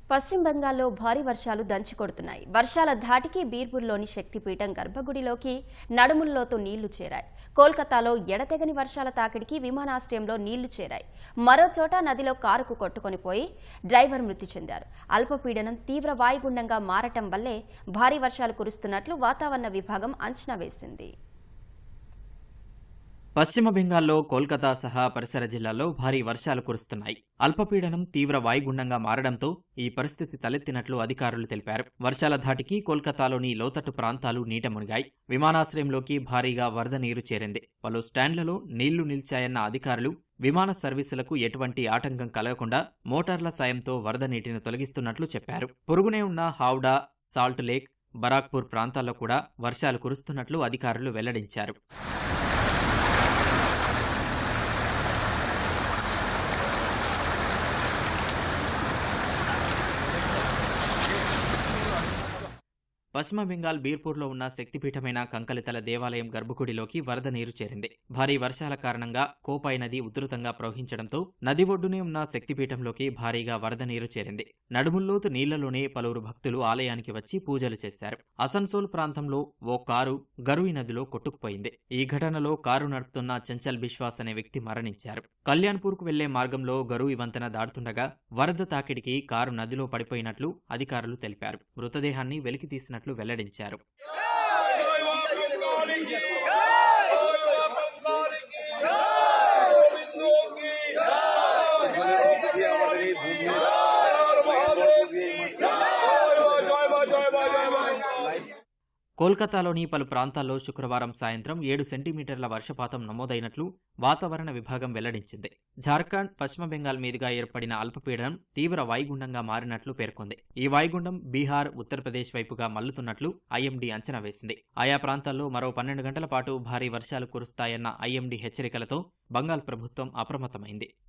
పశ్చిమ బెంగాల్లో భారీ వర్షాలు దంచికొడుతున్నాయి. వర్షాల ధాటికి బీర్పూర్లోని శక్తిపీఠం గర్భగుడిలోకి నడుముల్లోతు నీళ్లు చేరాయి. కోల్కతాలో ఎడతెగని వర్షాల తాకిడికి విమానాశ్రయంలో నీళ్లు చేరాయి. మరో చోట నదిలో కారుకు కొట్టుకొని పోయి డ్రైవర్ మృతి చెందారు. అల్పపీడనం తీవ్ర వాయుగుండంగా మారటం వల్లే భారీ వర్షాలు కురుస్తున్నట్లు వాతావరణ విభాగం అంచనా వేసింది. పశ్చిమ బెంగాల్లో కోల్కతా సహా పరిసర జిల్లాల్లో భారీ వర్షాలు కురుస్తున్నాయి. అల్పపీడనం తీవ్ర వాయుగుండంగా మారడంతో ఈ పరిస్థితి తలెత్తినట్లు అధికారులు తెలిపారు. వర్షాల ధాటికి కోల్కతాలోని లోతట్టు ప్రాంతాలు నీట మునిగాయి. విమానాశ్రయంలోకి భారీగా వరద నీరు చేరింది. పలు స్టాండ్లలో నీళ్లు నిలిచాయన్న అధికారులు విమాన సర్వీసులకు ఎటువంటి ఆటంకం కలగకుండా మోటార్ల సాయంతో వరద నీటిని తొలగిస్తున్నట్లు చెప్పారు. పొరుగునే ఉన్న హౌడా, సాల్ట్ లేక్, బరాక్పూర్ ప్రాంతాల్లో కూడా వర్షాలు కురుస్తున్నట్లు అధికారులు వెల్లడించారు. పశ్చిమ బెంగాల్ బీర్పూర్లో ఉన్న శక్తిపీఠమైన కంకలితల దేవాలయం గర్భగుడిలోకి వరద నీరు చేరింది. భారీ వర్షాల కారణంగా కోపాయి నది ఉధృతంగా ప్రవహించడంతో నది ఒడ్డునే ఉన్న శక్తిపీఠంలోకి భారీగా వరద నీరు చేరింది. నడుముల్లోతు నీళ్లలోనే పలువురు భక్తులు ఆలయానికి వచ్చి పూజలు చేశారు. అసన్సోల్ ప్రాంతంలో ఓ కారు గరుయి నదిలో కొట్టుకుపోయింది. ఈ ఘటనలో కారు నడుపుతున్న చంచల్ బిశ్వాస్ అనే వ్యక్తి మరణించారు. కళ్యాణ్పూర్కు వెళ్లే మార్గంలో గరుయి వంతెన దాటుతుండగా వరద తాకిడికి కారు నదిలో పడిపోయినట్లు అధికారులు తెలిపారు. మృతదేహాన్ని వెలికితీసినట్లు వెల్లడించారు. కోల్కతాలోని పలు ప్రాంతాల్లో శుక్రవారం సాయంత్రం 7 సెంటీమీటర్ల వర్షపాతం నమోదైనట్లు వాతావరణ విభాగం వెల్లడించింది. జార్ఖండ్, పశ్చిమ బెంగాల్ మీదుగా ఏర్పడిన అల్పపీడనం తీవ్ర వాయుగుండంగా మారినట్లు పేర్కొంది. ఈ వాయుగుండం బీహార్, ఉత్తరప్రదేశ్ వైపుగా మళ్లుతున్నట్లు ఐఎండీ అంచనా వేసింది. ఆయా ప్రాంతాల్లో మరో 12 గంటల పాటు భారీ వర్షాలు కురుస్తాయన్న ఐఎండీ హెచ్చరికలతో బంగాల్ ప్రభుత్వం అప్రమత్తమైంది.